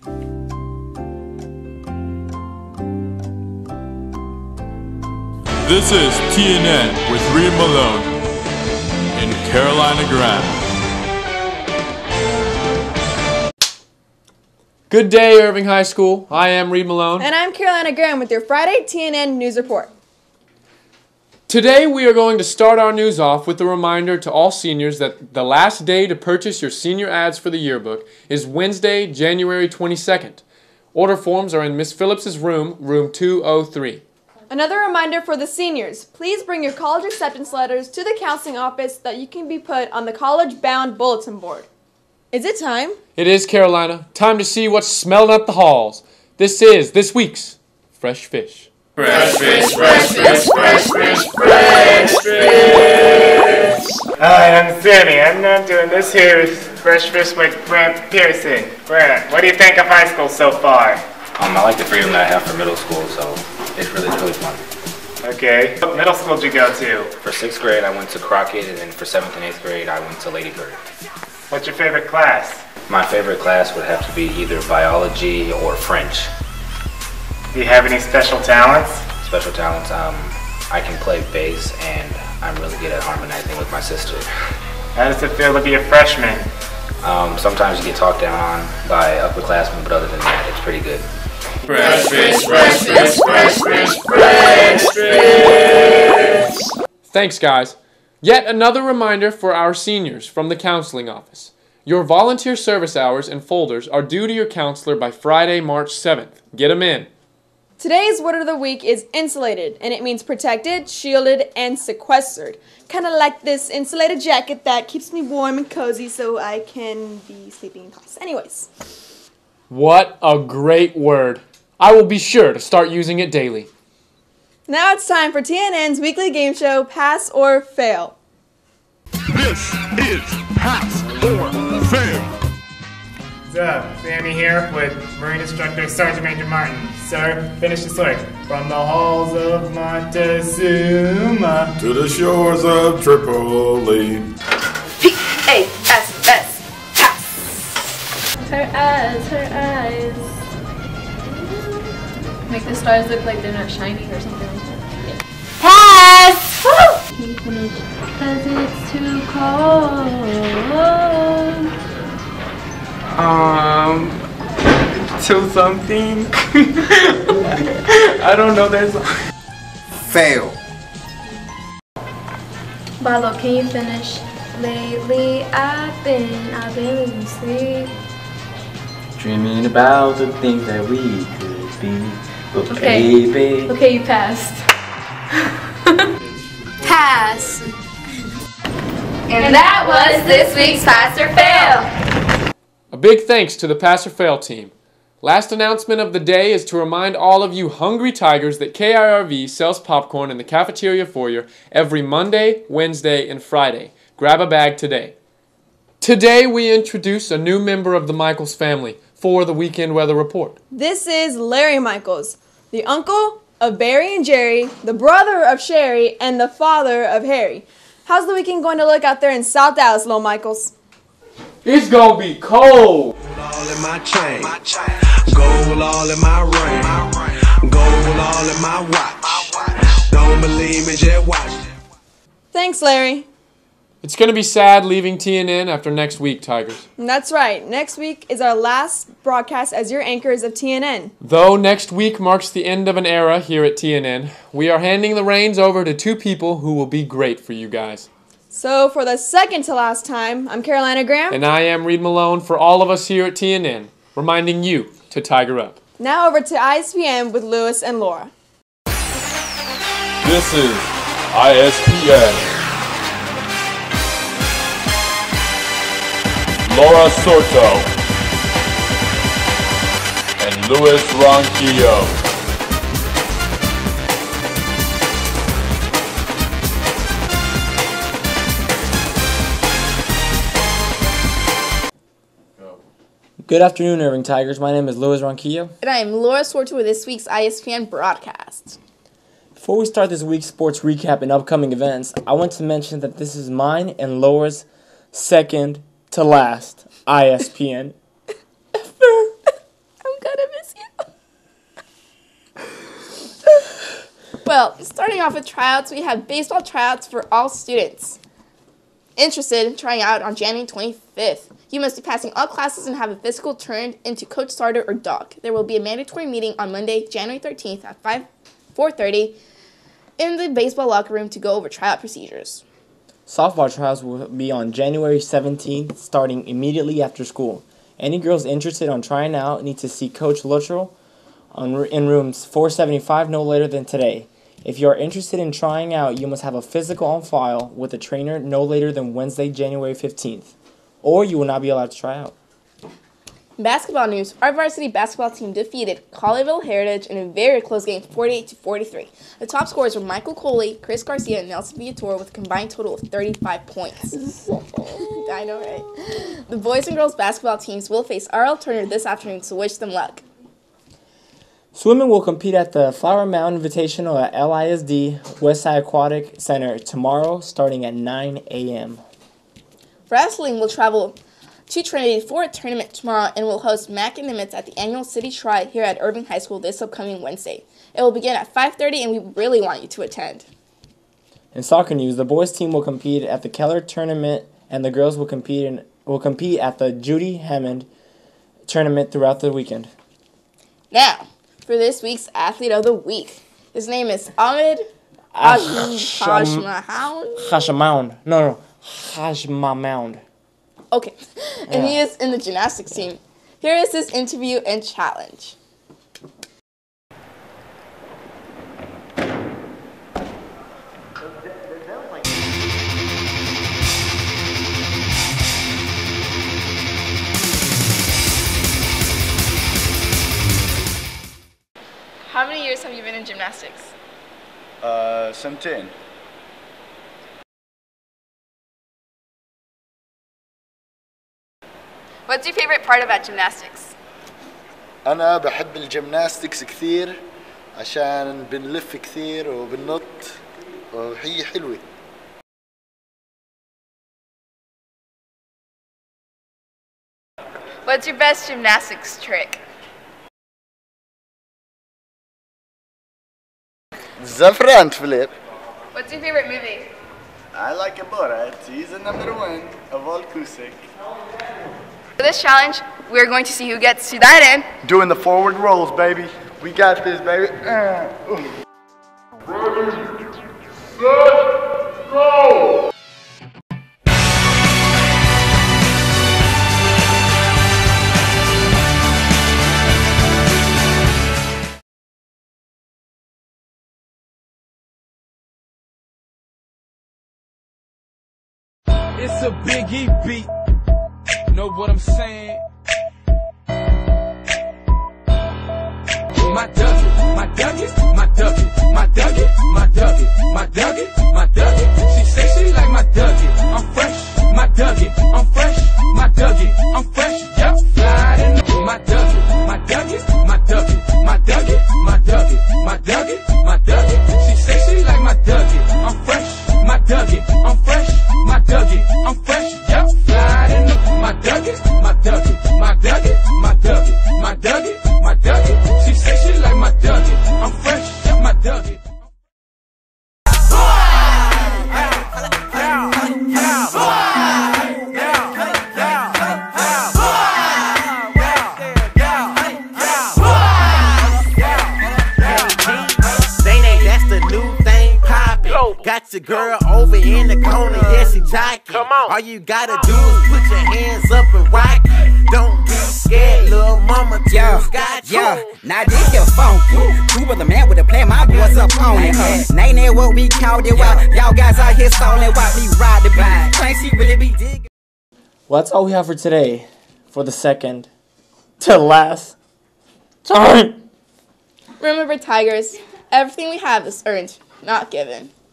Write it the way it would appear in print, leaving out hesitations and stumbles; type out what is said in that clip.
This is TNN with Reid and Carolina Graham. Good day, Irving High School. I am Reid Malone. And I'm Carolina Graham with your Friday TNN News Report. Today we are going to start our news off with a reminder to all seniors that the last day to purchase your senior ads for the yearbook is Wednesday, January 22nd. Order forms are in Miss Phillips's room, room 203. Another reminder for the seniors, please bring your college acceptance letters to the counseling office so that you can be put on the college-bound bulletin board. Is it time? It is, Carolina. Time to see what's smelling up the halls. This is this week's Fresh Fish. Fresh fish, fresh fish, fresh fish, fresh fish. Hi, I'm Sammy. I'm not doing this here Fresh Fish with Grant Pearson. Grant, what do you think of high school so far? I like the freedom that I have for middle school, so it's really fun. Okay. What middle school did you go to? For 6th grade, I went to Crockett, and then for 7th and 8th grade, I went to Lady Bird. What's your favorite class? My favorite class would have to be either biology or French. Do you have any special talents? Special talents, I can play bass, and I'm really good at harmonizing with my sister. How does it feel to be a freshman? Sometimes you get talked down on by upperclassmen, but other than that, it's pretty good. Fresh fish, fresh fish, fresh fish, fresh fish. Thanks, guys. Yet another reminder for our seniors from the counseling office. Your volunteer service hours and folders are due to your counselor by Friday, March 7th. Get them in. Today's word of the week is insulated, and it means protected, shielded, and sequestered. Kind of like this insulated jacket that keeps me warm and cozy so I can be sleeping in class. Anyways. What a great word. I will be sure to start using it daily. Now it's time for TNN's weekly game show, Pass or Fail. This is Pass or Fail. What's up? Sammy here with Marine Instructor Sergeant Major Martin. Sir, finish the sword. From the halls of Montezuma To the shores of Tripoli. P-A-S-S. Pass. Her eyes. Make the stars look like they're not shining or something like that. Pass! Woo! Can you finish? Cause it's too cold. to something. I don't know, there's Fail. Barlow, can you finish? Lately I've been losing sleep. Dreaming about the things that we could be. Okay, baby. Okay, you passed. Pass. And that was this week's Pass or Fail. A big thanks to the Pass or Fail team. Last announcement of the day is to remind all of you hungry tigers that KIRV sells popcorn in the cafeteria foyer every Monday, Wednesday, and Friday. Grab a bag today. Today we introduce a new member of the Michaels family for the Weekend Weather Report. This is Larry Michaels, the uncle of Barry and Jerry, the brother of Sherry, and the father of Harry. How's the weekend going to look out there in South Dallas, Lil Michaels? It's gonna be cold. Gold all in my chain, gold all in my ring, gold all in my watch. Don't believe me, just watch. Thanks, Larry. It's gonna be sad leaving TNN after next week, Tigers. And that's right. Next week is our last broadcast as your anchors of TNN. Though next week marks the end of an era here at TNN, we are handing the reins over to two people who will be great for you guys. So for the second to last time, I'm Carolina Graham. And I am Reid Malone for all of us here at TNN, reminding you to Tiger up. Now over to ISPN with Lewis and Laura. This is ISPN. Laura Sorto and Louis Ronquillo. Good afternoon, Irving Tigers. My name is Louis Ronquillo. And I am Laura Sorto with this week's ISPN broadcast. Before we start this week's sports recap and upcoming events, I want to mention that this is mine and Laura's second to last ISPN. Well, starting off with tryouts, we have baseball tryouts for all students interested in trying out on January 25th. You must be passing all classes and have a physical turned into coach, starter, or dog. There will be a mandatory meeting on Monday, January 13th at 4:30 in the baseball locker room to go over tryout procedures. Softball tryouts will be on January 17th, starting immediately after school. Any girls interested on trying out need to see Coach Luttrell in rooms 475 no later than today. If you are interested in trying out, you must have a physical on file with a trainer no later than Wednesday, January 15th, or you will not be allowed to try out. Basketball news. Our varsity basketball team defeated Colleyville Heritage in a very close game, 48-43. The top scorers were Michael Coley, Chris Garcia, and Nelson Viator with a combined total of 35 points. I know, right? The boys and girls basketball teams will face R.L. Turner this afternoon, so wish them luck. Swimming will compete at the Flower Mountain Invitational at LISD Westside Aquatic Center tomorrow starting at 9 a.m. Wrestling will travel to Trinity for a tournament tomorrow and will host Mac and Nimitz at the annual City Tri here at Irving High School this upcoming Wednesday. It will begin at 5:30 and we really want you to attend. In soccer news, the boys team will compete at the Keller tournament and the girls will compete at the Judy Hammond tournament throughout the weekend. Now, for this week's Athlete of the Week. His name is Ahmed Hajmamound. Okay, and he is in the gymnastics team. Here is his interview and challenge. How many years have you been in gymnastics? سنتين. What's your favorite part about gymnastics? أنا بحب الجيمناستكس كثير عشان بنلف كثير وبننط وهي حلوة. What's your best gymnastics trick? زفران flip. What's your favorite movie? I like Borat. He's the #1 of all Kusik. For this challenge, we're going to see who gets to that end. Doing the forward rolls, baby. We got this, baby. Ready, set, go! It's a Biggie beat. Know what I'm saying? My Dougie, my Dougie, my Dougie, my Dougie, my Dougie, my Dougie, my Dougie. She say she like my Dougie. I'm fresh, my Dougie. I'm fresh, my Dougie. I'm fresh, yup. Fly in my Dougie, my Dougie, my Dougie, my Dougie, my Dougie, my Dougie, my Dougie. She say she like my Dougie. I'm fresh, my Dougie. I'm fresh, my Dougie. I'm fresh, yup. Fly in my Dougie, my Dougie, my Dougie, my Dougie, my Dougie, my Dougie. She say she like my Dougie. I'm fresh, yup, my Dougie. Got your girl over in the corner, yeah, she jocking. Come on. All you gotta do is put your hands up and rock it. Don't be scared, little mama, just got you. Yeah, now this your funky. You was a man with a plan, my boys up on it. Ain't what we called it, while y'all guys out here stalling, while me ride the beat. Can't she really be digging? Well, that's all we have for today. For the second to last time. Remember, Tigers, everything we have is earned, not given.